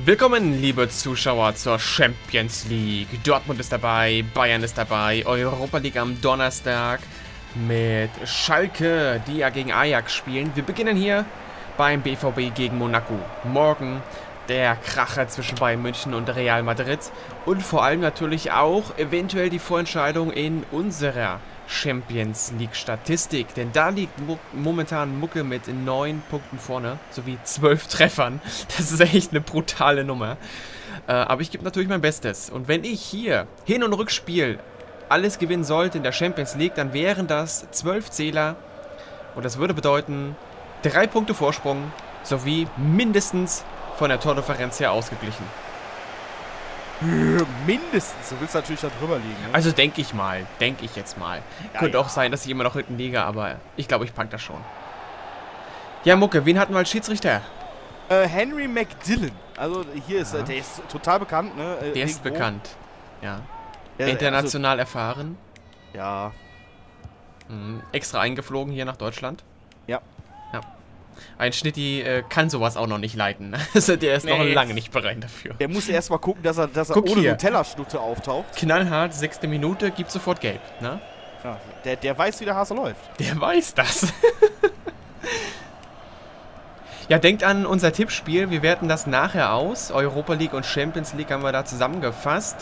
Willkommen, liebe Zuschauer, zur Champions League. Dortmund ist dabei, Bayern ist dabei, Europa League am Donnerstag mit Schalke, die ja gegen Ajax spielen. Wir beginnen hier beim BVB gegen Monaco. Morgen der Kracher zwischen Bayern München und Real Madrid und vor allem natürlich auch eventuell die Vorentscheidung in unserer Champions League Statistik, denn da liegt momentan Mucke mit 9 Punkten vorne, sowie 12 Treffern. Das ist echt eine brutale Nummer. Aber ich gebe natürlich mein Bestes. Und wenn ich hier Hin- und Rückspiel alles gewinnen sollte in der Champions League, dann wären das 12 Zähler. Und das würde bedeuten 3 Punkte Vorsprung, sowie mindestens von der Tordifferenz her ausgeglichen. Mindestens, du willst natürlich da drüber liegen. Ne? Also denke ich mal, denke ich jetzt mal. Ja, Könnte ja. auch sein, dass ich immer noch hinten liege, aber ich glaube, ich pack das schon. Ja, Mucke, wen hatten wir als Schiedsrichter? Henry McDillan. Also hier ist, der ist total bekannt, ne? Der ist bekannt, ja. Ja, International erfahren. Ja. Extra eingeflogen hier nach Deutschland. Ja. Ja. Ein Schnitti kann sowas auch noch nicht leiten. Also der ist noch lange nicht bereit dafür. Der muss erst mal gucken, dass er Guck ohne hier. Nutella-Schnutte auftaucht. Knallhart, 6. Minute, gibt sofort gelb, ne? Ja, der weiß, wie der Hase läuft. Der weiß das. Ja, denkt an unser Tippspiel. Wir werten das nachher aus. Europa League und Champions League haben wir da zusammengefasst.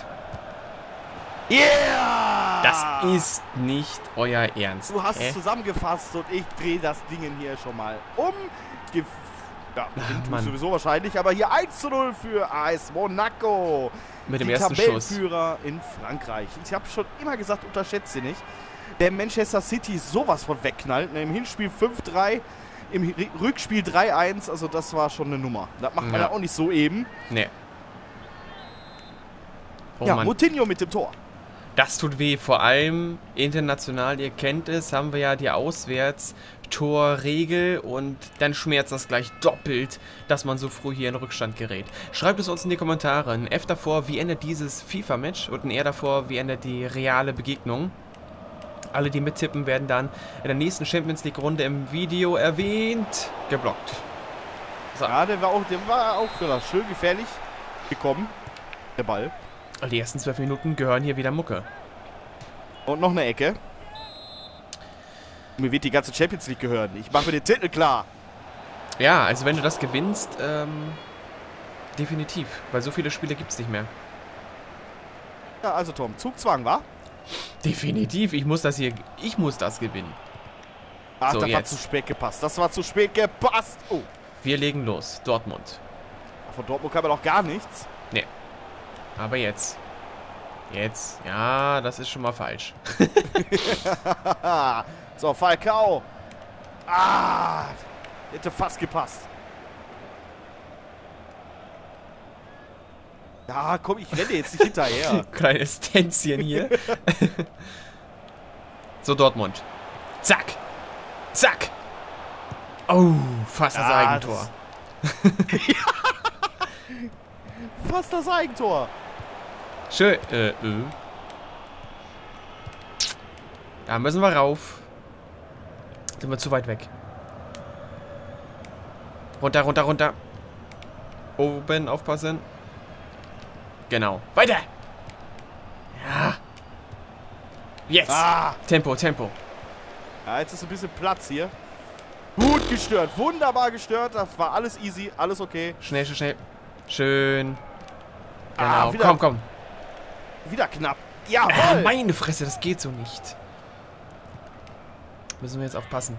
Yeah! Das ist nicht euer Ernst. Du hast es zusammengefasst und ich drehe das Ding hier schon mal um. Ja, Mann. sowieso wahrscheinlich, aber hier 1:0 für AS Monaco. Mit dem die ersten Schuss. Tabellenführer in Frankreich. Ich habe schon immer gesagt, unterschätzt sie nicht. Der Manchester City sowas von wegknallt. Im Hinspiel 5:3, im Rückspiel 3:1. Also das war schon eine Nummer. Das macht man ja auch nicht so eben. Nee. Oh ja, Mann. Moutinho mit dem Tor. Das tut weh. Vor allem international, ihr kennt es, haben wir ja die Auswärtstorregel und dann schmerzt das gleich doppelt, dass man so früh hier in Rückstand gerät. Schreibt es uns in die Kommentare. Ein F davor, wie endet dieses FIFA-Match und ein R davor, wie endet die reale Begegnung. Alle, die mittippen, werden dann in der nächsten Champions League-Runde im Video erwähnt. Geblockt. So. Ja, der war auch schön gefährlich gekommen, der Ball. Die ersten 12 Minuten gehören hier wieder Mucke. Und noch eine Ecke. Mir wird die ganze Champions League gehören. Ich mache mir den Titel klar. Ja, also wenn du das gewinnst, definitiv. Weil so viele Spiele gibt es nicht mehr. Ja, also Tom, Zugzwang, wa? Definitiv, ich muss das gewinnen. Ach, So, das war jetzt. zu spät gepasst. Das war zu spät gepasst. Oh. Wir legen los, Dortmund. Von Dortmund kam ja noch gar nichts. Nee. Aber jetzt. Jetzt. Ja, das ist schon mal falsch. So, Falcao. Ah, hätte fast gepasst. Ja, komm, ich renne jetzt nicht hinterher. Kleines Tänzchen hier. So, Dortmund. Zack. Zack. Oh, fast das Eigentor. Fast das Eigentor. Schön. Da müssen wir rauf. Sind wir zu weit weg. Runter, runter, runter. Oben aufpassen. Genau. Weiter. Ja. Jetzt. Ah. Tempo, Tempo. Ja, jetzt ist ein bisschen Platz hier. Gut gestört. Wunderbar gestört. Das war alles easy. Alles okay. Schnell, schnell, schnell. Schön. Ah, Genau. wieder. Komm, komm. Wieder knapp. Jawohl. Meine Fresse, das geht so nicht. Müssen wir jetzt aufpassen.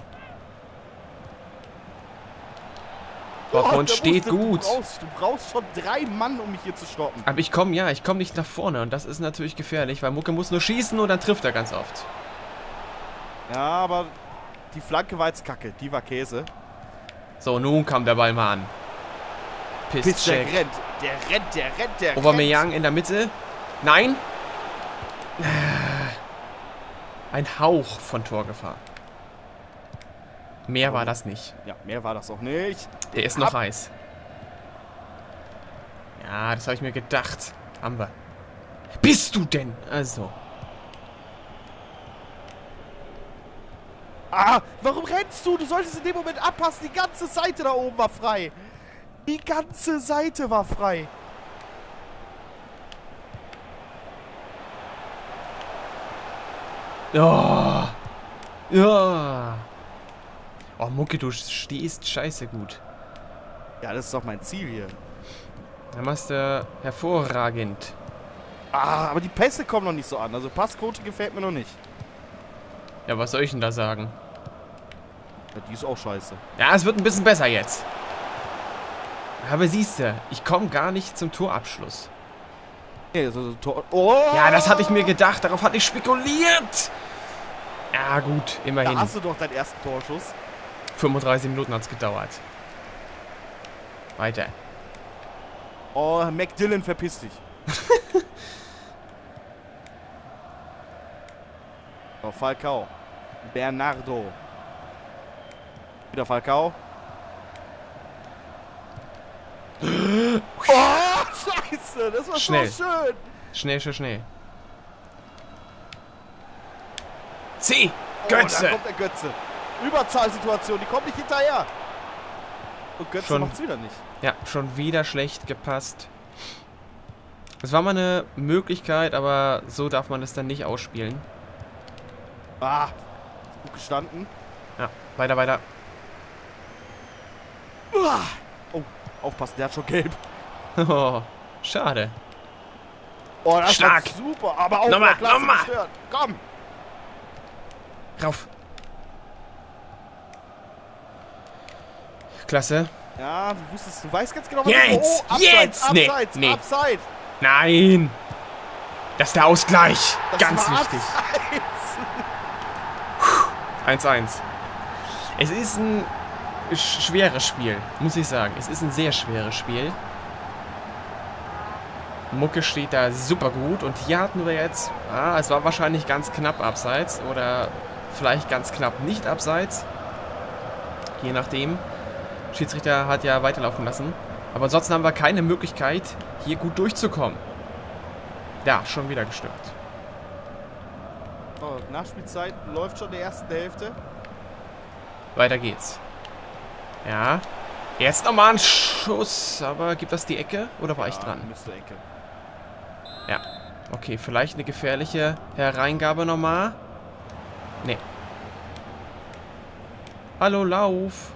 Dortmund steht gut. Du brauchst schon 3 Mann, um mich hier zu stoppen. Aber ich komme nicht nach vorne und das ist natürlich gefährlich, weil Mucke muss nur schießen und dann trifft er ganz oft. Ja, aber die Flanke war jetzt kacke. Die war Käse. So, nun kam der Ball mal an. Der Pisscheck. rennt. Der rennt. Aubameyang in der Mitte. Nein. Ein Hauch von Torgefahr. Mehr war das nicht. Ja, mehr war das auch nicht. Der ist noch heiß. Ja, das habe ich mir gedacht. Haben wir. Bist du denn? Also. Ah, warum rennst du? Du solltest in dem Moment abpassen. Die ganze Seite da oben war frei. Die ganze Seite war frei. Oh. Ja. Oh, Mucke, du stehst scheiße gut. Ja, das ist doch mein Ziel hier. Dann machst du hervorragend. Ah, aber die Pässe kommen noch nicht so an. Also Passquote gefällt mir noch nicht. Ja, was soll ich denn da sagen? Ja, die ist auch scheiße. Ja, es wird ein bisschen besser jetzt. Aber siehst du, ich komme gar nicht zum Torabschluss. Nee, das ist ein Tor. Oh! Ja, das hatte ich mir gedacht. Darauf hatte ich spekuliert. Ja, gut, immerhin. Da hast du doch deinen ersten Torschuss. 35 Minuten hat es gedauert. Weiter. Oh, McDillan, verpiss dich. Oh, Falcao. Bernardo. Wieder Falcao. Oh, scheiße, das war Schnell. so schön. Schnell, schnell, schnell. C! Oh, Götze! da kommt der Götze. Überzahlsituation, die kommt nicht hinterher. Und Götze Schon. macht's wieder nicht. Ja, schon wieder schlecht gepasst. Das war mal eine Möglichkeit, aber so darf man es dann nicht ausspielen. Ah, gut gestanden. Ja, weiter, weiter. Uah. Oh, aufpassen, der hat schon gelb. Oh, schade. Oh, das Stark. war super, aber auch Nochmal, klasse nochmal. gestört. Komm. Rauf. Klasse. Ja, du weißt ganz genau, was Jetzt! Oh, Jetzt! Nee, Abseits, nee. Abseits. Nein! Das ist der Ausgleich. Das Ganz war wichtig. Abseits. 1-1. Es ist ein schweres Spiel, muss ich sagen. Es ist ein sehr schweres Spiel. Mucke steht da super gut. Und hier hatten wir jetzt... es war wahrscheinlich ganz knapp abseits. Oder vielleicht ganz knapp nicht abseits. Je nachdem. Schiedsrichter hat ja weiterlaufen lassen. Aber ansonsten haben wir keine Möglichkeit, hier gut durchzukommen. Ja, schon wieder gestört. Oh, Nachspielzeit läuft schon in der ersten Hälfte. Weiter geht's. Ja. Jetzt nochmal ein Schuss. Aber gibt das die Ecke? Oder war ich dran? Müsste Ecke. Ja. Okay, vielleicht eine gefährliche Hereingabe nochmal. Nee. Hallo, lauf.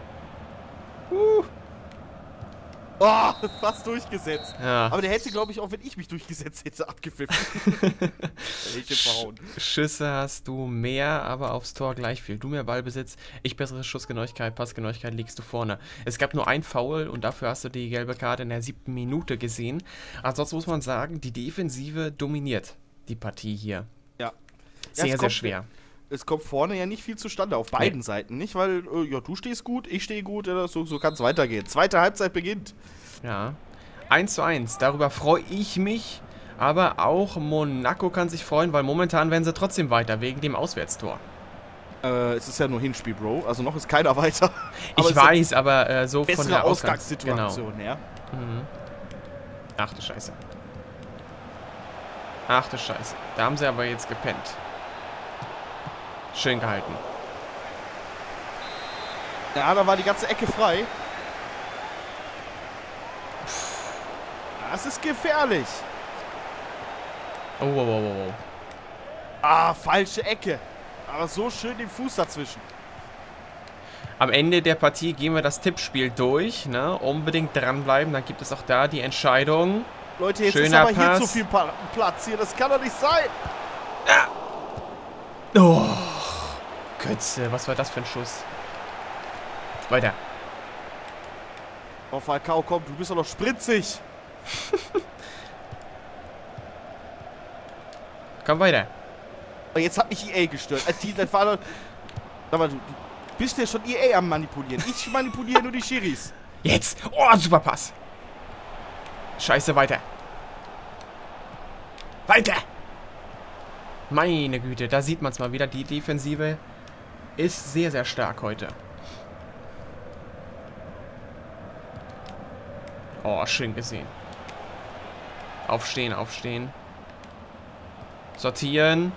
Oh, fast durchgesetzt. Ja. Aber der hätte, glaube ich, auch wenn ich mich durchgesetzt hätte, abgepfiffen. Ich verhauen. Schüsse hast du mehr, aber aufs Tor gleich viel. Du mehr Ballbesitz, ich bessere Schussgenauigkeit, Passgenauigkeit, liegst du vorne. Es gab nur ein Foul und dafür hast du die gelbe Karte in der 7. Minute gesehen. Ansonsten muss man sagen, die Defensive dominiert die Partie hier. Ja. Sehr, sehr schwer. Es kommt vorne ja nicht viel zustande, auf beiden Seiten nicht, weil, ja, du stehst gut, ich stehe gut, ja, so kann es weitergehen. Zweite Halbzeit beginnt. Ja. 1:1, darüber freue ich mich, aber auch Monaco kann sich freuen, weil momentan werden sie trotzdem weiter, wegen dem Auswärtstor. Es ist ja nur Hinspiel, Bro, also noch ist keiner weiter. Ich weiß, aber so von der Ausgangssituation, genau. Ja. Mhm. Ach du Scheiße. Ach du Scheiße. Da haben sie aber jetzt gepennt. Schön gehalten. Ja, da war die ganze Ecke frei. Das ist gefährlich. Oh, oh, oh, oh, oh. Ah, falsche Ecke. Aber so schön den Fuß dazwischen. Am Ende der Partie gehen wir das Tippspiel durch. Ne? Unbedingt dranbleiben, dann gibt es auch da die Entscheidung. Leute, jetzt Schöner ist aber Pass. hier zu viel Platz hier. Das kann doch nicht sein. Ja. Oh, Götze, was war das für ein Schuss? Weiter. Oh, Falcao, komm, du bist doch noch spritzig. Komm weiter. Oh, jetzt hat mich EA gestört. Das war doch... Sag mal, du bist ja schon EA am Manipulieren. Ich manipuliere nur die Schiris. Jetzt. Oh, super Pass. Scheiße, weiter. Weiter. Meine Güte, da sieht man es mal wieder. Die Defensive ist sehr, sehr stark heute. Oh, schön gesehen. Aufstehen, aufstehen. Sortieren.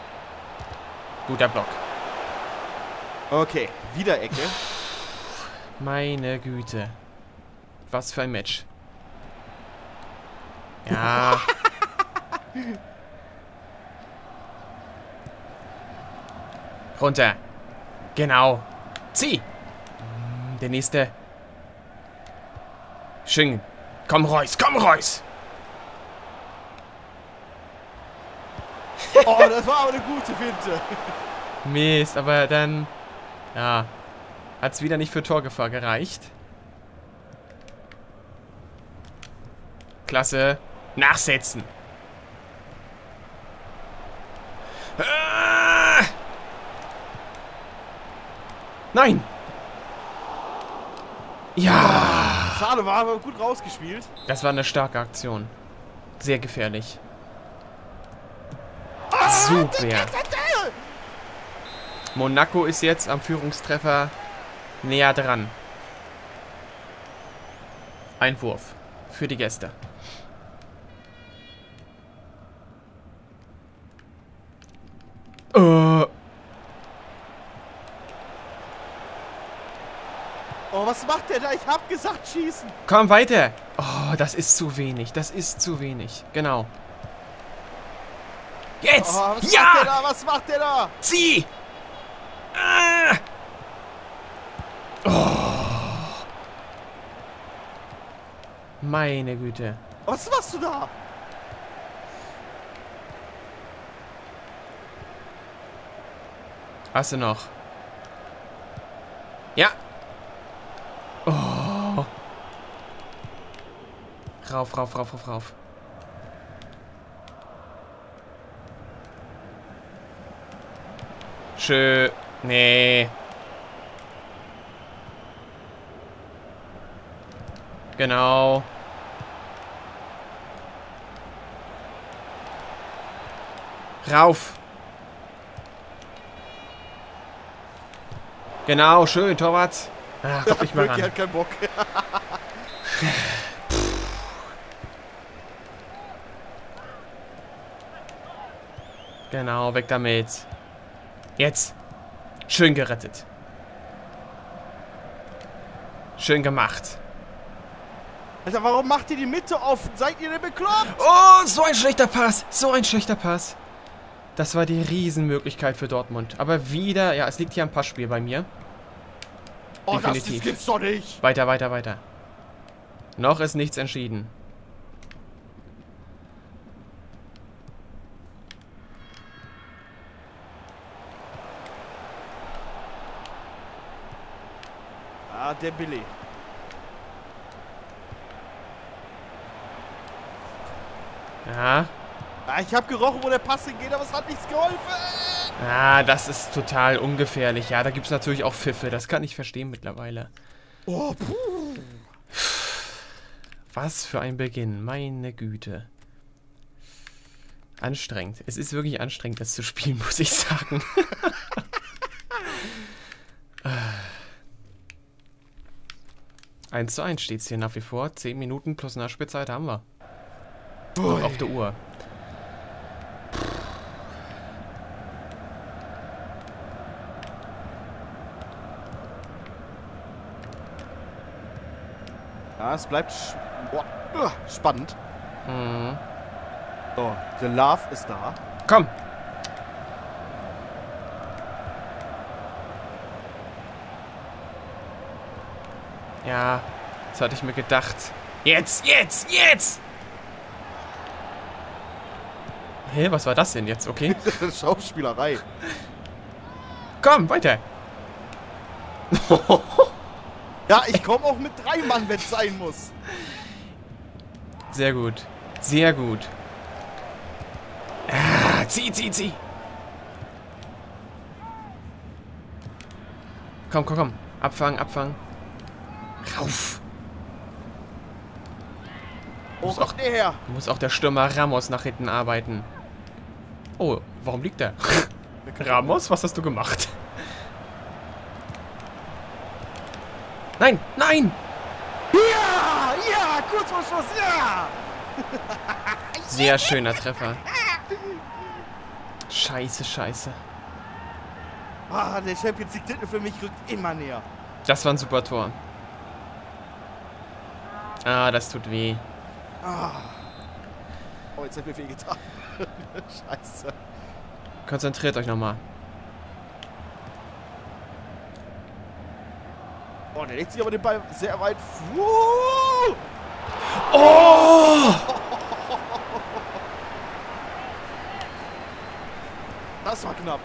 Guter Block. Okay, wieder Ecke. Meine Güte. Was für ein Match. Ja. Runter. Genau. Zieh. Der nächste. Schön. Komm, Reus. Komm, Reus. Oh, das war aber eine gute Finte. Mist, aber dann... Ja. Hat es wieder nicht für Torgefahr gereicht. Klasse. Nachsetzen. Ah! Nein! Ja! Schade, war aber gut rausgespielt. Das war eine starke Aktion. Sehr gefährlich. Super. Monaco ist jetzt am Führungstreffer näher dran. Einwurf für die Gäste. Oh, was macht der da? Ich hab gesagt, schießen. Komm weiter. Oh, das ist zu wenig. Das ist zu wenig. Genau. Jetzt! Oh, was ja! macht der da? Was macht der da? Zieh! Ah! Oh. Meine Güte. Was machst du da? Hast du noch? Ja. Oh. Rauf, rauf, rauf, rauf, rauf. Schön. Nee. Genau. Rauf. Genau, schön, Torwart. Ach, komm ich mal ran. Hat keinen Bock. Genau, weg damit. Jetzt. Schön gerettet. Schön gemacht. Alter, warum macht ihr die Mitte offen? Seid ihr denn bekloppt? Oh, so ein schlechter Pass. So ein schlechter Pass. Das war die Riesenmöglichkeit für Dortmund. Aber wieder, ja, es liegt hier am Passspiel bei mir. Oh, Definitiv. das gibt's doch nicht. Weiter, weiter, weiter. Noch ist nichts entschieden. Ah, der Billy. Ja. Ah, ich habe gerochen, wo der Pass hingeht, aber es hat nichts geholfen. Ah, das ist total ungefährlich. Ja, da gibt es natürlich auch Pfiffe. Das kann ich verstehen mittlerweile. Oh, puh. Was für ein Beginn. Meine Güte. Anstrengend. Es ist wirklich anstrengend, das zu spielen, muss ich sagen. 1:1 steht es hier nach wie vor. 10 Minuten plus Nachspielzeit haben wir. Noch auf der Uhr. Ja, es bleibt spannend. Mhm. So, the Love ist da. Komm! Ja, das hatte ich mir gedacht. Jetzt, jetzt, jetzt! Hä, was war das denn jetzt? Okay. Schauspielerei. Komm, weiter! Ja, ich komme auch mit 3 Mann, wenn es sein muss. Sehr gut. Sehr gut. Ah, zieh, zieh, zieh. Komm, komm, komm. Abfangen, abfangen. Rauf. Oh Gott, der her. Muss auch der Stürmer Ramos nach hinten arbeiten. Oh, warum liegt der? Ramos, was hast du gemacht? Nein, nein! Ja, ja, kurz vor Schluss, ja. Sehr schöner Treffer. Scheiße, scheiße. Ah, der Champions League Titel für mich rückt immer näher. Das war ein super Tor. Ah, das tut weh. Oh, jetzt hat mir weh getan. Scheiße. Konzentriert euch nochmal. Oh, der legt sich aber den Ball sehr weit. Oh! Das war knapp.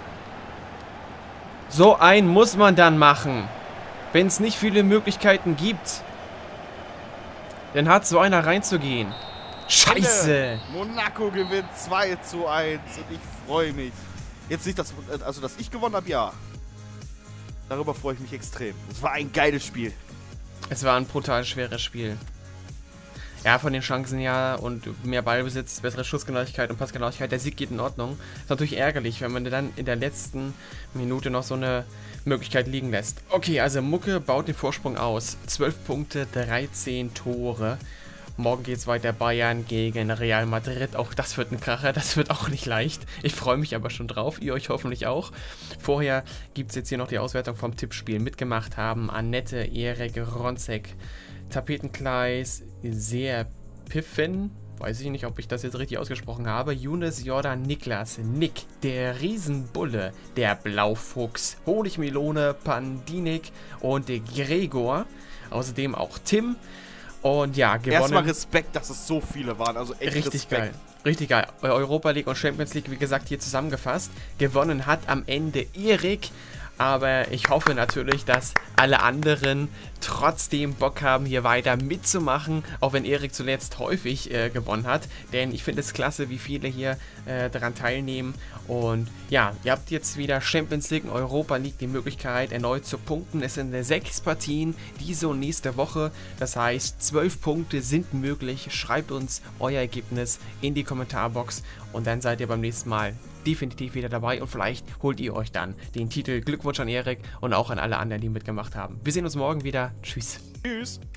So einen muss man dann machen. Wenn es nicht viele Möglichkeiten gibt, dann hat so einer reinzugehen. Scheiße! Monaco gewinnt 2:1 und ich freue mich. Jetzt nicht, dass ich gewonnen habe, ja. Darüber freue ich mich extrem. Es war ein geiles Spiel. Es war ein brutal schweres Spiel. Ja, von den Chancen ja und mehr Ballbesitz, bessere Schussgenauigkeit und Passgenauigkeit. Der Sieg geht in Ordnung. Ist natürlich ärgerlich, wenn man dann in der letzten Minute noch so eine Möglichkeit liegen lässt. Okay, also Mucke baut den Vorsprung aus. 12 Punkte, 13 Tore. Morgen geht es weiter Bayern gegen Real Madrid. Auch das wird ein Kracher, das wird auch nicht leicht. Ich freue mich aber schon drauf, ihr euch hoffentlich auch. Vorher gibt es jetzt hier noch die Auswertung vom Tippspiel. Mitgemacht haben Annette, Erik, Ronzek, Tapetenkleis, sehr Piffen, weiß ich nicht, ob ich das jetzt richtig ausgesprochen habe, Younes, Jordan, Niklas, Nick, der Riesenbulle, der Blaufuchs, Honigmelone, Pandinik und der Gregor, außerdem auch Tim. Und ja, gewonnen. Erstmal Respekt, dass es so viele waren, also echt richtig Respekt. Geil. Richtig geil. Europa League und Champions League, wie gesagt, hier zusammengefasst. Gewonnen hat am Ende Erik. Aber ich hoffe natürlich, dass alle anderen trotzdem Bock haben, hier weiter mitzumachen, auch wenn Erik zuletzt häufig gewonnen hat. Denn ich finde es klasse, wie viele hier daran teilnehmen. Und ja, ihr habt jetzt wieder Champions League und Europa League die Möglichkeit, erneut zu punkten. Es sind 6 Partien diese und nächste Woche. Das heißt, 12 Punkte sind möglich. Schreibt uns euer Ergebnis in die Kommentarbox und dann seid ihr beim nächsten Mal definitiv wieder dabei und vielleicht holt ihr euch dann den Titel. Glückwunsch an Erik und auch an alle anderen, die mitgemacht haben. Wir sehen uns morgen wieder. Tschüss. Tschüss.